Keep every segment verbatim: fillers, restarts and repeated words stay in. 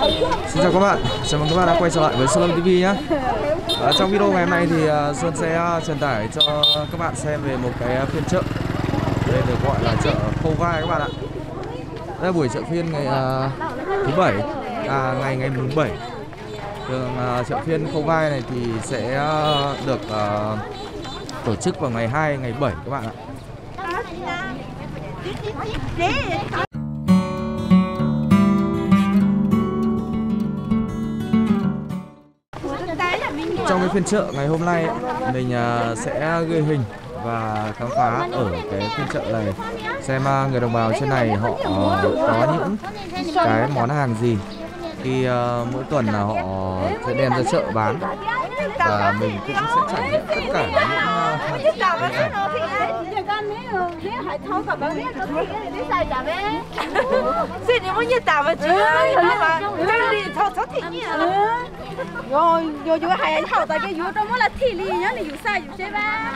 Xin chào các bạn, chào mừng các bạn đã quay trở lại với Sơn Lâm ti vi nhé. Ở trong video ngày hôm nay thì Sơn sẽ truyền tải cho các bạn xem về một cái phiên chợ. Đây được gọi là chợ Khâu Vai các bạn ạ. Đây là buổi chợ phiên ngày uh, thứ bảy, à, ngày ngày mùng bảy. Thường uh, chợ phiên Khâu Vai này thì sẽ uh, được uh, tổ chức vào ngày hai, ngày bảy các bạn ạ. Trong cái phiên chợ ngày hôm nay mình sẽ ghi hình và khám phá ở cái phiên chợ này, xem người đồng bào trên này họ có những cái món hàng gì khi mỗi tuần là họ sẽ đem ra chợ bán, và mình cũng sẽ trải nghiệm tất cả những rồi rồi rồi hay hậu tại cái vô trong đó là thị lý nhá, này dù sai dù sai ba.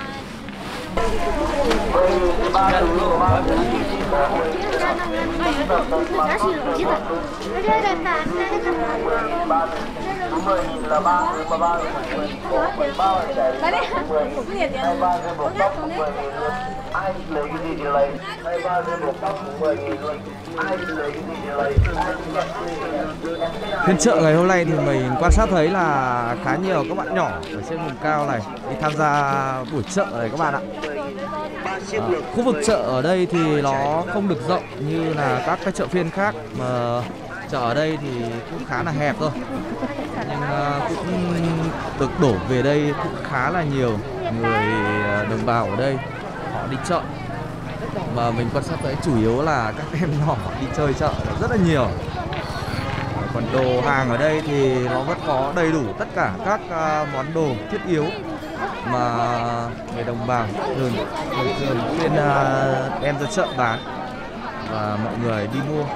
Phiên chợ ngày hôm nay thì mình quan sát thấy là khá nhiều các bạn nhỏ ở trên vùng cao này đi tham gia buổi chợ này các bạn ạ. À, khu vực chợ ở đây thì nó không được rộng như là các cái chợ phiên khác, mà chợ ở đây thì cũng khá là hẹp thôi, nhưng uh, cũng được đổ về đây cũng khá là nhiều người đồng bào ở đây họ đi chợ, mà mình quan sát thấy chủ yếu là các em nhỏ đi chơi chợ rất là nhiều. Còn đồ hàng ở đây thì nó vẫn có đầy đủ tất cả các uh, món đồ thiết yếu mà người đồng bào thường thường thường bên uh, đem ra chợ bán và mọi người đi mua.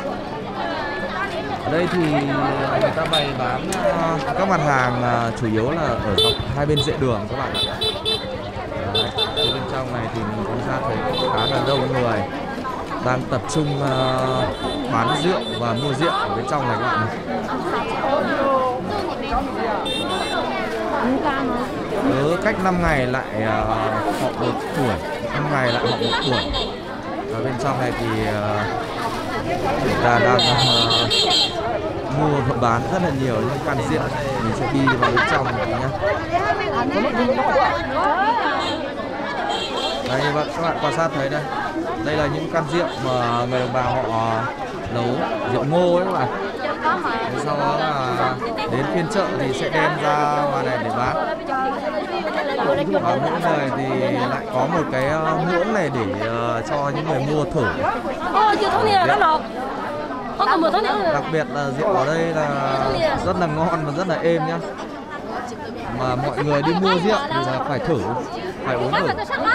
Ở đây thì người ta bày bán uh, các mặt hàng uh, chủ yếu là ở dọc hai bên dãy đường các bạn ạ. Ở bên trong này thì mình cũng ra thấy khá là đông người đang tập trung uh, bán rượu và mua rượu ở bên trong này các bạn này. Cứ cách năm ngày lại uh, họ một tuổi, năm ngày lại họ một tuổi. Ở bên trong này thì uh, người ta đang uh, mua và bán rất là nhiều những can rượu. Mình sẽ đi vào bên trong này nhé. Đây các bạn quan sát thấy đây, đây là những can rượu mà người đồng bào họ nấu rượu ngô ấy các bạn. Sau đó là đến phiên chợ thì sẽ đem ra ngoài này để bán. Và mỗi người thì lại có một cái muỗng này để uh, cho những người mua thử. Đặc biệt là rượu ở đây là rất là ngon và rất là êm nhá. Mà mọi người đi mua rượu thì là phải thử, phải uống thử.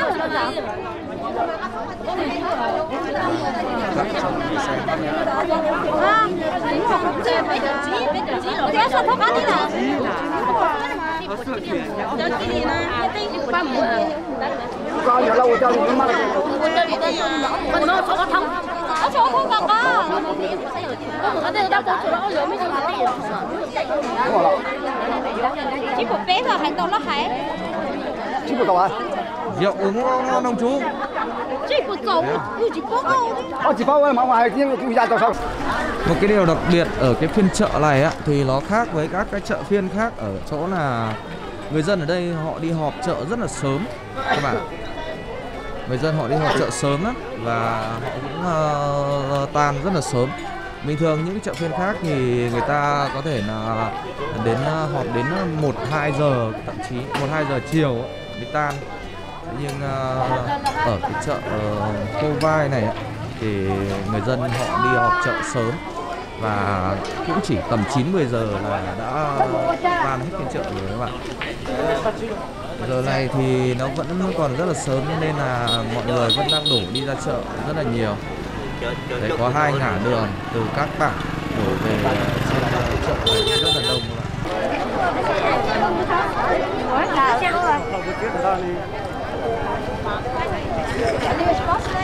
Con nhỏ lâu cho mình mất. Mình nó có thông. Nó cho thông cả cả. Ở đây đã có chỗ đó rồi mới cho nó tiền. Chỉ một bé thôi, hành động nó hay. Chỉ một à? Rượu uống ngon không chú? Chỉ một dầu, chỉ có đâu. Ờ chỉ bao mà ngoài kia cái ra sao? Một cái điều đặc biệt ở cái phiên chợ này á thì nó khác với các cái chợ phiên khác ở chỗ là người dân ở đây họ đi họp chợ rất là sớm các bạn ạ. Người dân họ đi họp chợ sớm lắm và họ cũng uh, tan rất là sớm. Bình thường những chợ phiên khác thì người ta có thể là đến uh, họp đến một hai giờ, thậm chí một hai giờ chiều mới tan. Nhưng uh, ở cái chợ uh, Khâu Vai này thì người dân họ đi họp chợ sớm và cũng chỉ tầm chín mười giờ là đã tan hết phiên chợ rồi các bạn. Giờ này thì nó vẫn còn rất là sớm nên là mọi người vẫn đang đổ đi ra chợ rất là nhiều. Đấy, có hai ngả đường từ các bản đổ về trên chợ này rất là đông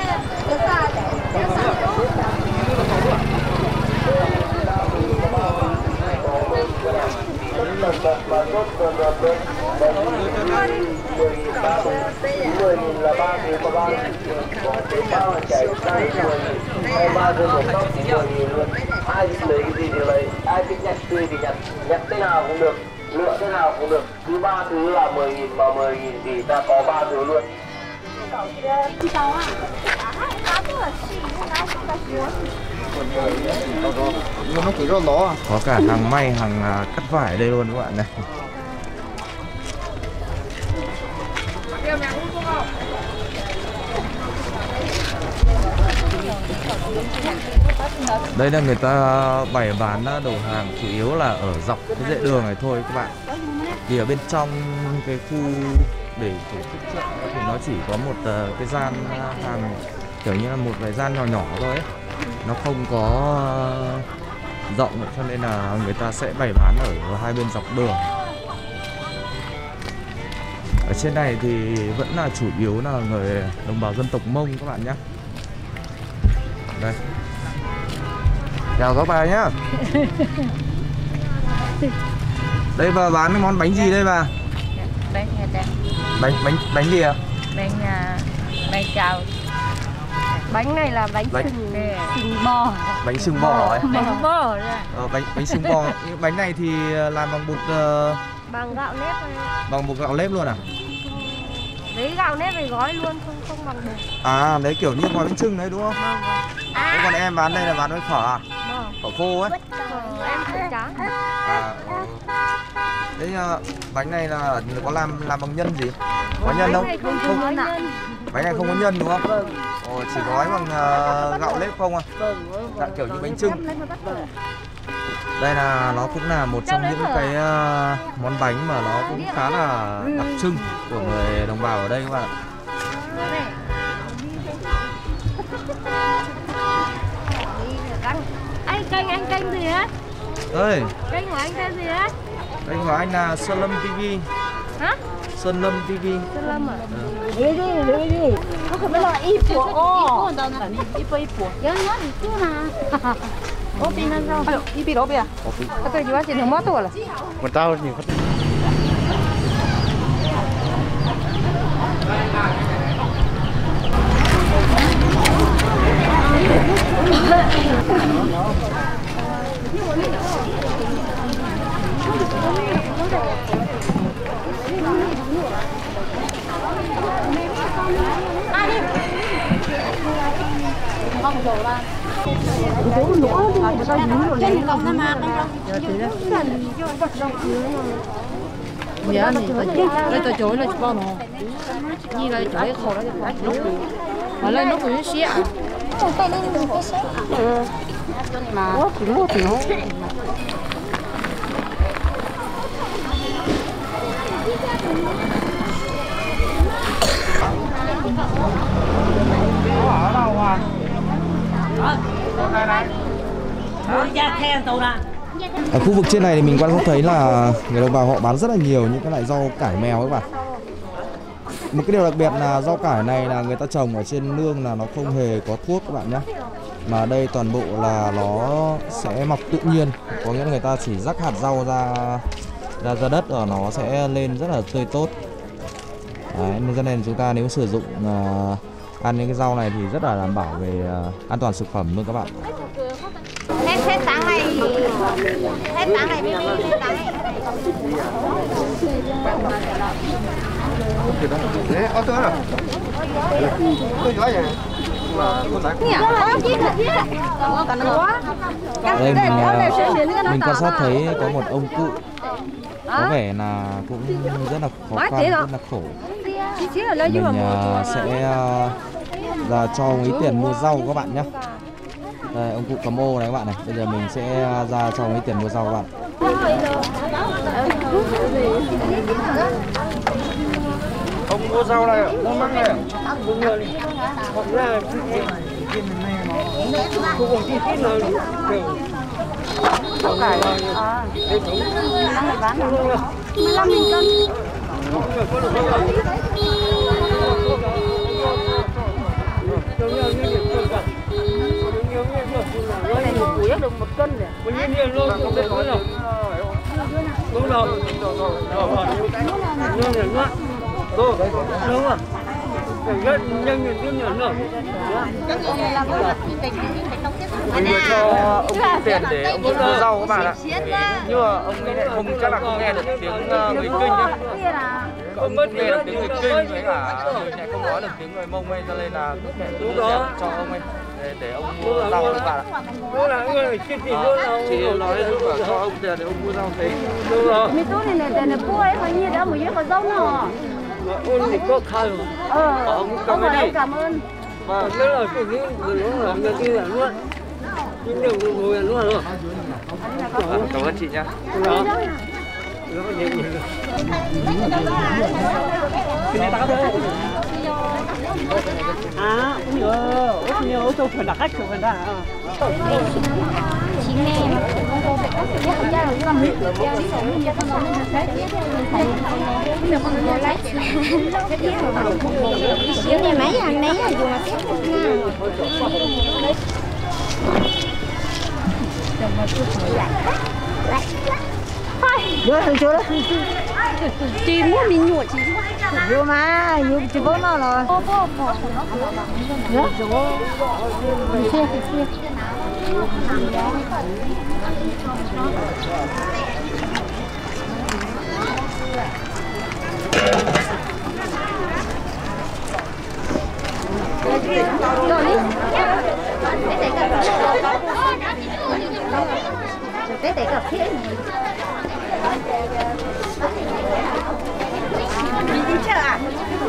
các bạn. lần lần và chốt lần lần lên mười nghìn ba mười nghìn là ba thứ và ba có cái bao là chạy tay mười nghìn hay ba thứ một tóc thì mười nghìn luôn. Ai thích lấy cái gì thì lấy, ai thích nhặt tươi thì nhặt, nhặt thế nào cũng được, lựa thế nào cũng được. Cứ ba thứ là mười nghìn, mà mười nghìn thì ta có ba thứ luôn. Nó chỉ có lỗ à. Có cả hàng may, hàng à, cắt vải ở đây luôn các bạn này. Đây là người ta bày bán đồ hàng chủ yếu là ở dọc cái dãy đường này thôi các bạn. Thì ở bên trong cái khu để tổ chức chợ thì nó chỉ có một uh, cái gian hàng kiểu như là một vài gian nhỏ nhỏ thôi ấy. Nó không có uh, rộng cho nên là người ta sẽ bày bán ở hai bên dọc đường. Ở trên này thì vẫn là chủ yếu là người đồng bào dân tộc Mông các bạn nhé. Đây. Chào các bà nhá. Đây bà bán cái món bánh gì đây bà? Bánh Bánh bánh bánh gì ạ? bánh bánh chào. Bánh này là bánh Bánh- sừng, sừng bò. Bánh sừng bò ấy. Bánh bò ra. Ờ, bánh bánh sừng bò. Cái bánh này thì làm bằng bột uh, Bằng gạo nếp thôi. bằng bột gạo nếp luôn à? Lấy gạo nếp về gói luôn, không không bằng bột. À, đấy kiểu như gói bánh chưng đấy đúng không? Vâng, vâng. Thế còn em bán đây là bán với phở à? Vâng. Phở khô ấy. Ờ, em không trắng. À, ừ. Đấy uh, bánh này là có làm làm bằng nhân gì? Có nhân không? Bánh này không Không. có nhân. Bánh này không có nhân đúng không? Vâng. Ồ, chỉ gói bằng uh, gạo nếp không à? Vâng, vâng. Dạ, kiểu như bánh chưng. Lấy mà bắt đầu. Đây là nó cũng là một trong những cái uh, món bánh mà nó cũng khá là đặc trưng của người đồng bào ở đây các bạn ạ. Anh kênh anh kênh gì á? Ơi, Kênh của anh tên gì á? kênh của anh là Sơn Lâm ti vi. Hả? Sơn Lâm ti vi. Sơn Lâm à? Đi đi đi đi. Nó không biết là y phủ ô. Y phủ y phủ. Nhớ nhớ đi chú nào. Ô pin nó sao? Ayo, y pin ô pin à? Cái tôi chỉ bán tiền mất rồi là. Mà tao nhìn khách. Dạ này, đây tôi chối là bao nó. Như là chối khổ đó thì nó mà lên nó cũng xé. Trong tay lên mình cái xếp. Ừ. Mà. Ủa, thì mua thì nó. Ở đâu à? Ở khu vực trên này thì mình quan sát thấy là người đồng bào họ bán rất là nhiều những cái loại rau cải mèo các bạn. Một cái điều đặc biệt là rau cải này là người ta trồng ở trên nương là nó không hề có thuốc các bạn nhé. Mà đây toàn bộ là nó sẽ mọc tự nhiên, có nghĩa là người ta chỉ rắc hạt rau ra ra ra đất rồi nó sẽ lên rất là tươi tốt. Đấy, nên cho nên chúng ta nếu sử dụng uh, ăn những cái rau này thì rất là đảm bảo về uh, an toàn thực phẩm luôn các bạn. Hết hết sáng này. Hết sáng này Mimi, hết sáng này. Đấy, ô tô rồi. Tôi nói vậy. Đây mình, uh, mình quan sát thấy có một ông cụ có vẻ là cũng rất là khó khăn, rất là khổ. Mình uh, sẽ uh, ra cho ông ấy tiền mua rau các bạn nhé. Đây, ông cụ cầm ô này các bạn này. Bây giờ mình sẽ ra cho ông ấy tiền mua rau các bạn. Ông mua rau này, mua măng này. Rau cải à? Măng này bán được mười lăm nghìn cân. Cái này một củ được một cân rồi. Đúng rồi. Đúng rồi. Đúng rồi. Rất nhanh như tiếng nhận rồi. Mình vừa cho ông tiền để ông mua rau các bạn ạ. Nhưng mà ông ấy lại không, chắc là không nghe được tiếng người Kinh nhá. Ông mất nghe được tiếng người Kinh với cả mình lại không nói được tiếng người Mông ấy, cho nên là mẹ cứ cho ông ấy để, để ông mua rau các bạn ạ. Đúng là người kia thì luôn là chị nói cho ông tiền để ông mua rau thế. đúng rồi. Mình tôi này là là bố ấy phải như đó một cái dấu nó. Ôn thì có khai rồi. Ờ. Ông cảm ơn đi. Cảm ơn. Và cái là cái gì nó làm cho đi là luôn. Nhưng đều ngồi luôn luôn. Cảm ơn chị nhá. Đó. Nó có nhiều người. À, cũng nhiều, cũng nhiều tôi phải đặt khách của mình ra. Chị nghe em không ra rồi con biết được ra đi rồi mình không nói mình sẽ mình không có lấy xíu này mấy hàng đấy là dùng mà xét nha chưa chị mua mình nhụa chị vô mà vô chị bố nó rồi bố bố bố đó xe xe rồi đi để để cà phê đi chợ à?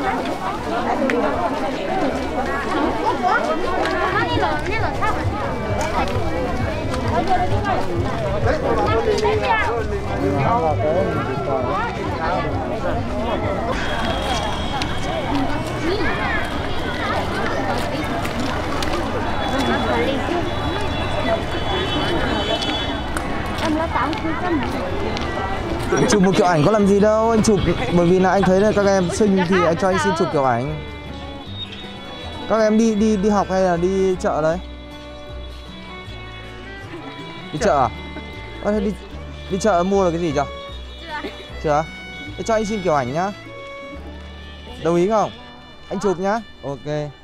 Chụp một kiểu ảnh có làm gì đâu, anh chụp bởi vì là anh thấy là các em xinh thì anh cho anh xin chụp kiểu ảnh. Các em đi đi đi học hay là đi chợ đấy? Đi chợ à? Ơ, thế đi đi chợ mua được cái gì chưa? Chưa. Chưa? Thế cho anh xin kiểu ảnh nhá. Đồng ý không? Anh chụp nhá. Ok.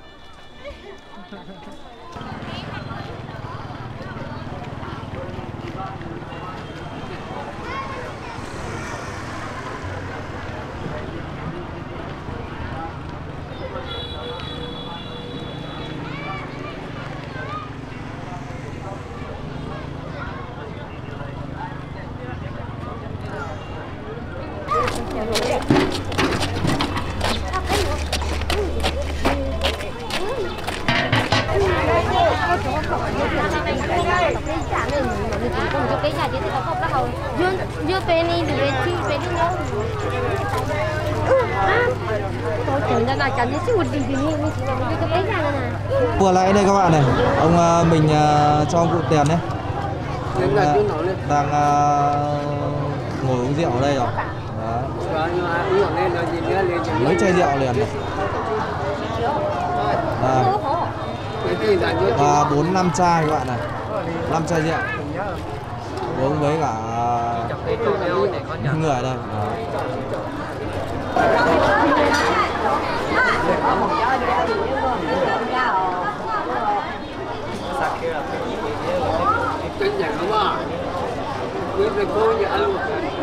Vừa lại đây các bạn này, ông uh, mình uh, cho ông cụ tiền đấy. Ông, uh, đang uh, ngồi uống rượu ở đây rồi. Mấy chai rượu liền này. À. Và bốn năm chai các bạn này, năm chai rượu uống với cả người ở đây. Trên nhà không à? Biết là cô nhà ăn.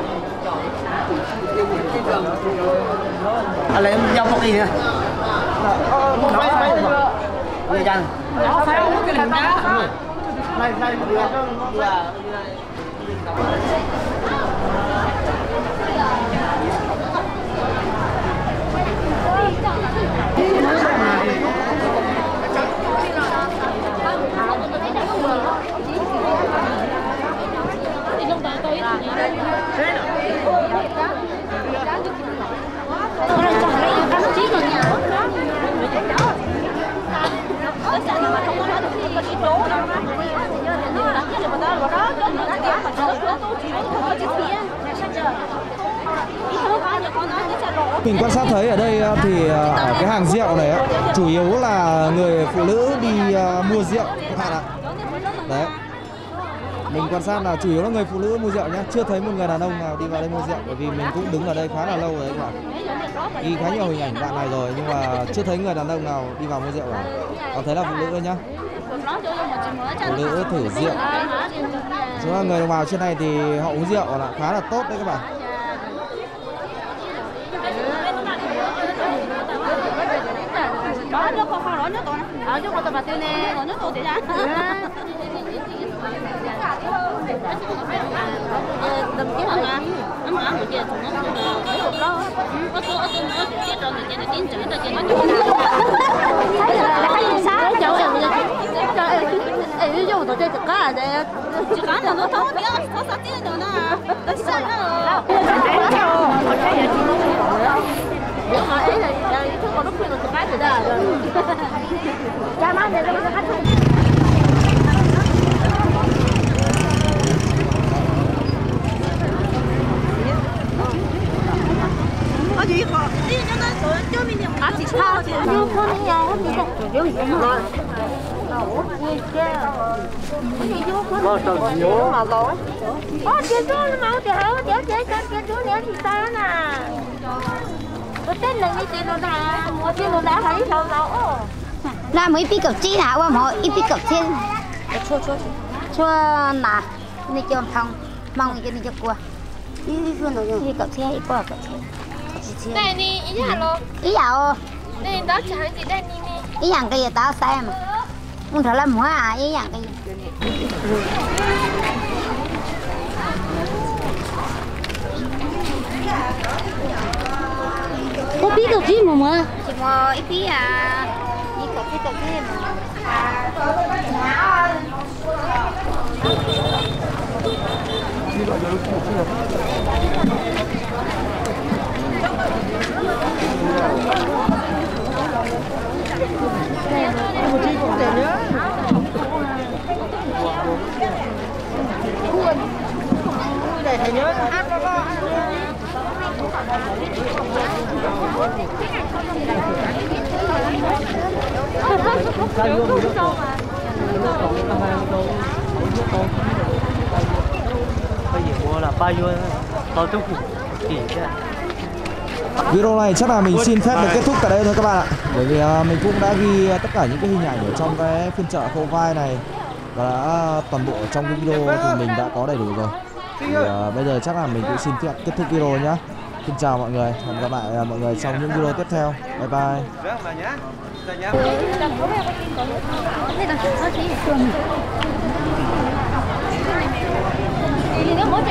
Anh lấy dao phóc đi nè. Nó phải người dân. Nó phải uống cái hình đá. Này này là Mình quan sát thấy ở đây thì ở cái hàng rượu này chủ yếu là người phụ nữ đi mua rượu các bạn ạ. Đấy. mình quan sát là chủ yếu là người phụ nữ mua rượu nhá, chưa thấy một người đàn ông nào đi vào đây mua rượu, bởi vì mình cũng đứng ở đây khá là lâu rồi các bạn, ghi khá nhiều hình ảnh đoạn này rồi nhưng mà chưa thấy người đàn ông nào đi vào mua rượu cả, còn thấy là phụ nữ nhá, phụ nữ thử rượu. Chúng là người đồng bào trên này thì họ uống rượu là khá là tốt đấy các bạn. Đó, nó không phải nó to. Ở chỗ của tôi bà tiêu nè, nó to thế ra. Đừng chết mà. Ăn ăn một chuyện nó nó hộp đó. Có số ở trên nó chết rồi thì nó tiến triển là trên nó. Cái gì sao? Cháu em em ví dụ tôi chơi cá ở đây. Cá là nó to tí, nó sát tí nữa nè. Nó sai đó. Nhưng mà ý là ý thức còn lúc khuyên là tụi cái thì đó rồi. Cha má này nó có khách không? Ở gì có? Đi cho nó tụi cho mình nhầm. À chị sao chị? Chưa có đi nhà hết đi đâu. Chưa gì rồi. Bao giờ nhớ Mà lỗi. Ơ chị chú nó mau chị hả? Chị chị chị chú nè chị sao nè. Tôi tên là cái tiền nó đã mua tiền nó đã thấy sao đâu. Là mấy pi cặp chi nào mà họ ít pi cặp trên. Chua chua. Chua nà, này cho phong, mong cái này cho qua. Đi đi phương nào đi cặp xe ít qua cặp xe. Đây đi, ý hả lo? Ý dạo. Đây đó chẳng gì đây đi đi. Ý dạng cái gì tao xem mà. Muốn thở làm hoa à, ý dạng cái gì. Có biết được gì mà mà? Chỉ mà ít tí à, đi cặp xe cặp xe mà. Để thầy nhớ hát nó có. Bây giờ mua là bao nhiêu tao trong phủ chỉ chứ. Video này chắc là mình xin phép được kết thúc tại đây thôi các bạn ạ, bởi vì uh, mình cũng đã ghi tất cả những cái hình ảnh ở trong cái phiên chợ Khâu Vai này và đã toàn bộ ở trong cái video thì mình đã có đầy đủ rồi. Thì uh, bây giờ chắc là mình cũng xin phép kết thúc video nhá. Xin chào mọi người, hẹn gặp lại mọi người trong những video tiếp theo. Bye bye. Gì đó mỗi